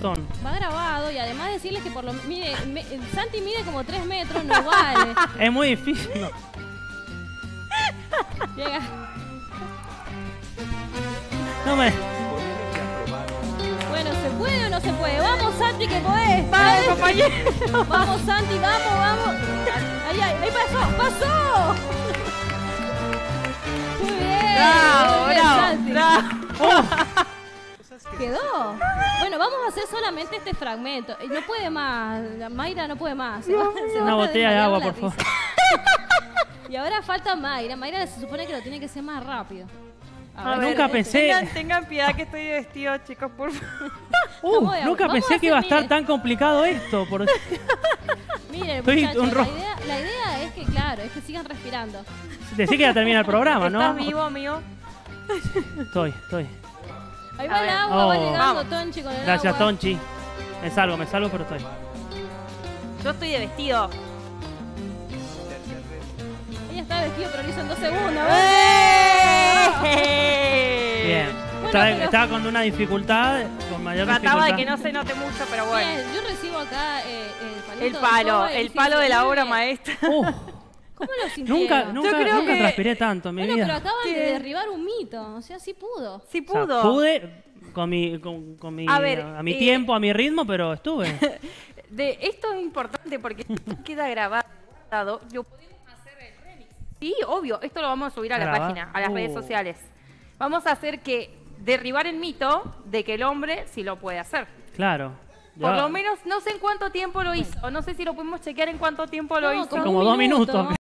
montón. Va grabado y además decirles que por lo mire, Santi mide como 3 metros, no vale. Es muy difícil. No. Llega. No me... Bueno, ¿se puede o no se puede? Vamos, Santi, que podés. Vamos, compañero. Vamos, Santi, vamos. Ahí pasó. Muy bien. Bravo, muy bien, Santi. bravo. Quedó. Bueno, vamos a hacer solamente este fragmento. No puede más. La Mayra no puede más. Se va Una a botella de desmayar agua, la por favor. risa. Y ahora falta Mayra. Mayra se supone que lo tiene que hacer más rápido. A ver, Nunca pensé... Tengan piedad que estoy de vestido, chicos, por favor. Nunca vamos pensé a que iba a hacer, estar mire. tan complicado esto. Porque... Miren, Estoy muchachos, un la idea es que, claro, es que sigan respirando. Decí que ya termina el programa, ¿no? ¿Estás vivo, amigo? Estoy. Ahí A va el ver. agua, va Oh. llegando Vamos. Tonchi con el Gracias, agua. Tonchi. Me salvo, pero estoy. Yo estoy de vestido. Ella está vestido, pero lo hizo en 2 segundos. Bien. Bueno, pero- Estaba con una dificultad, con mayor Trataba dificultad. de que no se note mucho, pero bueno. Bien, yo recibo acá El palo de la obra maestra. ¿Cómo lo sintieron? Nunca creo que- transpiré tanto en mi Bueno, vida. pero acaban de ¿Qué? derribar un mito. O sea, sí pudo. Sí O sea, pudo. pude con mi A ver, a mi tiempo, a mi ritmo, pero estuve. Esto es importante porque esto queda grabado. Lo podemos hacer el remix. Sí, obvio. Esto lo vamos a subir a la ¿Grabar? página, a las redes sociales. Vamos a hacer que derribar el mito de que el hombre sí lo puede hacer. Claro. Por Yo- lo menos no sé en cuánto tiempo lo hizo. No sé si lo podemos chequear en cuánto tiempo lo No, hizo. como Como un 2 minuto. minutos.